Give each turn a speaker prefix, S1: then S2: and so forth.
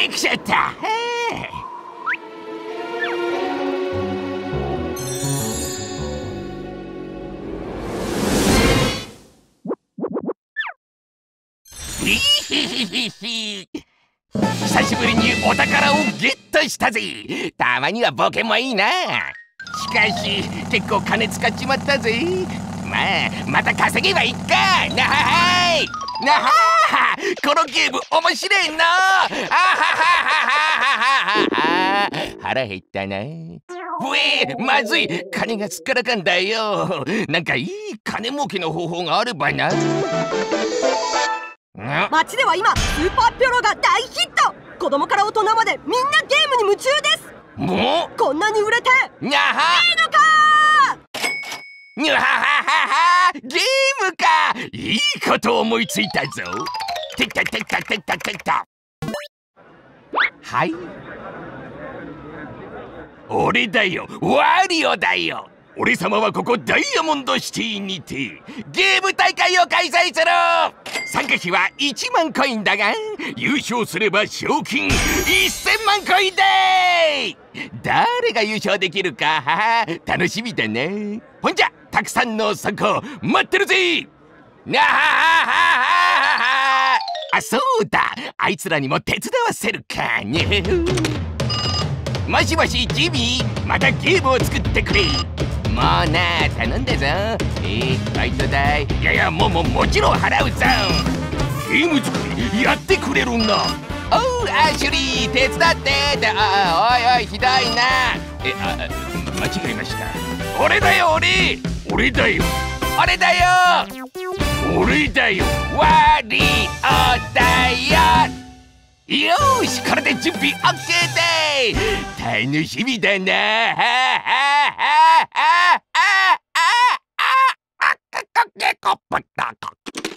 S1: できちゃった。久しぶりにお宝をゲットしたぜ。たまにはボケもいいな。しかし結構金使っちまったぜ。また稼げばいいか。なはーいなはー。このゲーム面白いな。腹減ったな。まずい、金がすっからかんだよ。なんかいい金儲けの方法があればな。
S2: 街では今スーパーピョロが大ヒット。子供から大人までみんなゲームに夢中です。
S1: もう
S2: こんなに売れて
S1: にゃはい
S2: いのか
S1: ー。にゃはははは、ゲームか。いいこと思いついたぞ。てったてったてったてった。はい、俺だよ、ワリオだよ。俺様はここダイヤモンドシティにてゲーム大会を開催する。参加費は1万コインだが、優勝すれば賞金1000万コインでー。誰が優勝できるか楽しみだね。ほんじゃたくさんの参加待ってるぜ。なはあ、そうだ、あいつらにも手伝わせるかね。もしもしジミー、またゲームを作ってくれ。もうな、頼んだぞ。バイト代、いやもちろん払うぞ。ゲーム作りやってくれるな。おうアシュリー、手伝って。おいひどいな。間違えました。俺だよ、俺だよワリオだよ。よーし、これで準備 OK でー。楽しみだな。こっぱった。